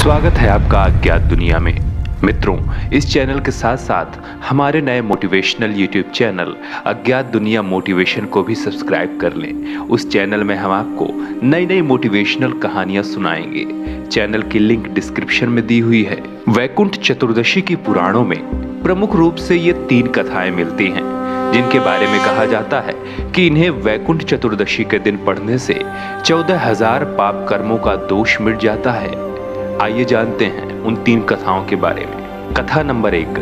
स्वागत है आपका अज्ञात दुनिया में। मित्रों, इस चैनल के साथ साथ हमारे नए मोटिवेशनल यूट्यूब चैनल अज्ञात दुनिया मोटिवेशन को भी सब्सक्राइब कर लें। उस चैनल में हम आपको नई नई मोटिवेशनल कहानियां सुनाएंगे। चैनल की लिंक डिस्क्रिप्शन में दी हुई है। वैकुंठ चतुर्दशी की पुराणों में प्रमुख रूप से ये 3 कथाएं मिलती हैं, जिनके बारे में कहा जाता है कि इन्हें वैकुंठ चतुर्दशी के दिन पढ़ने से 14,000 पाप कर्मों का दोष मिट जाता है। आइए जानते हैं उन 3 कथाओं के बारे में। कथा नंबर 1।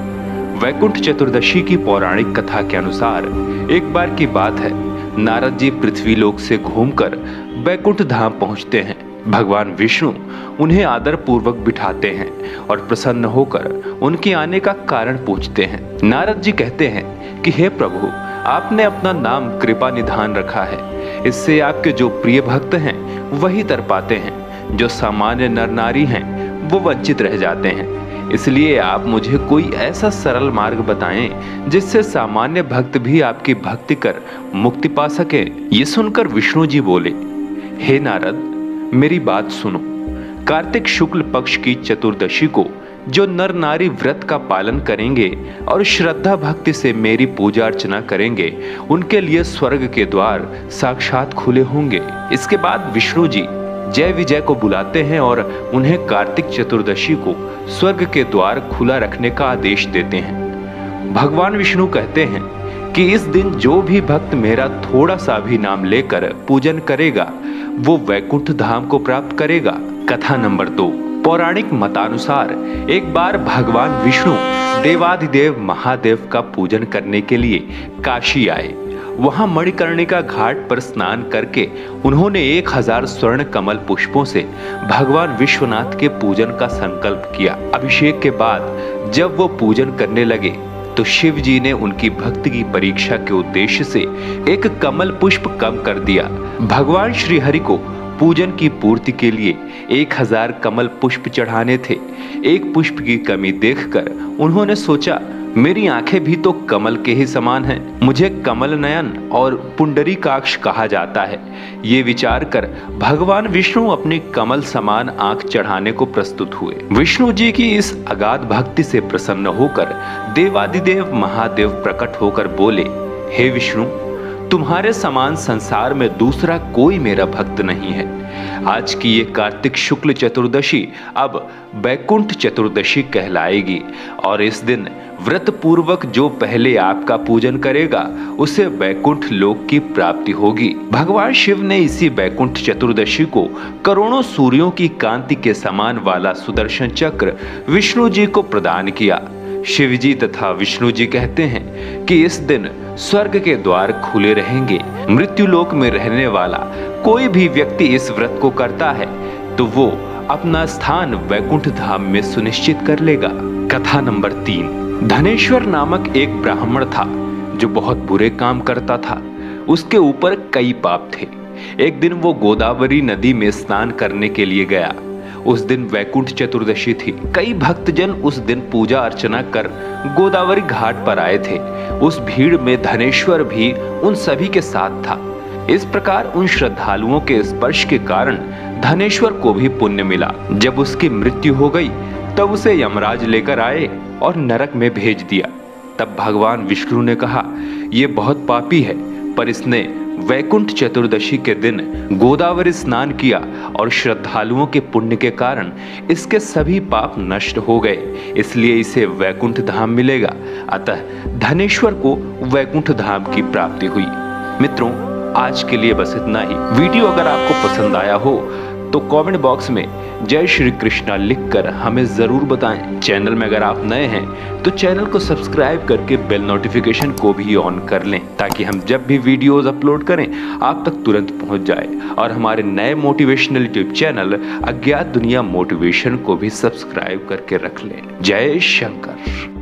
वैकुंठ चतुर्दशी की पौराणिक कथा के अनुसार एक बार की बात है, नारद जी पृथ्वी लोक से घूमकर वैकुंठ धाम पहुंचते हैं। भगवान विष्णु उन्हें आदर पूर्वक बिठाते हैं और प्रसन्न होकर उनके आने का कारण पूछते हैं। नारद जी कहते हैं कि हे प्रभु, आपने अपना नाम कृपा निधान रखा है। इससे आपके जो प्रिय भक्त हैं वही तर पाते हैं, जो सामान्य नर नारी हैं वो वंचित रह जाते हैं। इसलिए आप मुझे कोई ऐसा सरल मार्ग बताएं जिससे सामान्य भक्त भी आपकी भक्ति कर मुक्ति पा सके। ये सुनकर विष्णु जी बोले, हे नारद, मेरी बात सुनो। कार्तिक शुक्ल पक्ष की चतुर्दशी को जो नर नारी व्रत का पालन करेंगे और श्रद्धा भक्ति से मेरी पूजा अर्चना करेंगे, उनके लिए स्वर्ग के द्वार साक्षात खुले होंगे। इसके बाद विष्णु जी जय विजय को बुलाते हैं और उन्हें कार्तिक चतुर्दशी को स्वर्ग के द्वार खुला रखने का आदेश देते हैं। भगवान विष्णु कहते हैं कि इस दिन जो भी भक्त मेरा थोड़ा सा भी नाम लेकर पूजन करेगा वो वैकुंठ धाम को प्राप्त करेगा। कथा नंबर 2। पौराणिक मतानुसार एक बार भगवान विष्णु देवाधिदेव महादेव का पूजन करने के लिए काशी आए। वहां मणिकर्णिका घाट पर स्नान करके उन्होंने 1000 स्वर्ण कमल पुष्पों से भगवान विश्वनाथ के पूजन का संकल्प किया। अभिषेक के बाद जब वो पूजन करने लगे तो शिव जी ने उनकी भक्ति की परीक्षा के उद्देश्य से एक कमल पुष्प कम कर दिया। भगवान श्री हरि को पूजन की पूर्ति के लिए 1000 कमल पुष्प चढ़ाने थे। एक पुष्प की कमी देखकर उन्होंने सोचा, मेरी आंखें भी तो कमल के ही समान हैं, मुझे कमल नयन और पुंडरीकाक्ष कहा जाता है। ये विचार कर भगवान विष्णु अपनी कमल समान आंख चढ़ाने को प्रस्तुत हुए। विष्णु जी की इस अगाध भक्ति से प्रसन्न होकर देवादिदेव महादेव प्रकट होकर बोले, हे विष्णु, तुम्हारे समान संसार में दूसरा कोई मेरा भक्त नहीं है। आज की ये कार्तिक शुक्ल चतुर्दशी अब वैकुंठ चतुर्दशी कहलाएगी और इस दिन व्रत पूर्वक जो पहले आपका पूजन करेगा उसे वैकुंठ लोक की प्राप्ति होगी। भगवान शिव ने इसी वैकुंठ चतुर्दशी को करोड़ों सूर्यों की कांति के समान वाला सुदर्शन चक्र विष्णु जी को प्रदान किया। शिव जी तथा विष्णु जी कहते हैं कि इस दिन स्वर्ग के द्वार खुले रहेंगे। मृत्यु लोक में रहने वाला कोई भी व्यक्ति इस व्रत को करता है तो वो अपना स्थान वैकुंठ धाम में सुनिश्चित कर लेगा। कथा नंबर 3। धनेश्वर नामक एक ब्राह्मण था जो बहुत बुरे काम करता था। उसके ऊपर कई पाप थे। एक दिन वो गोदावरी नदी में स्नान करने के लिए गया। उस दिन वैकुंठ चतुर्दशी थी। कई भक्तजन उस दिन पूजा अर्चना कर गोदावरी घाट पर आए थे। उस भीड़ में धनेश्वर भी उन सभी के साथ था। इस प्रकार उन श्रद्धालुओं के स्पर्श के कारण धनेश्वर को भी पुण्य मिला। जब उसकी मृत्यु हो गई तब उसे यमराज लेकर आए और नरक में भेज दिया। तब भगवान विष्णु ने कहा, ये बहुत पापी है, पर इसने वैकुंठ चतुर्दशी के दिन गोदावरी स्नान किया और श्रद्धालुओं के पुण्य के कारण इसके सभी पाप नष्ट हो गए, इसलिए इसे वैकुंठ धाम मिलेगा। अतः धनेश्वर को वैकुंठ धाम की प्राप्ति हुई। मित्रों, आज के लिए बस इतना ही। वीडियो अगर आपको पसंद आया हो तो कमेंट बॉक्स में जय श्री कृष्णा लिखकर हमें जरूर बताएं। चैनल में अगर आप नए हैं तो चैनल को सब्सक्राइब करके बेल नोटिफिकेशन को भी ऑन कर लें, ताकि हम जब भी वीडियोस अपलोड करें आप तक तुरंत पहुंच जाए। और हमारे नए मोटिवेशनल यूट्यूब चैनल अज्ञात दुनिया मोटिवेशन को भी सब्सक्राइब करके रख लें। जय शंकर।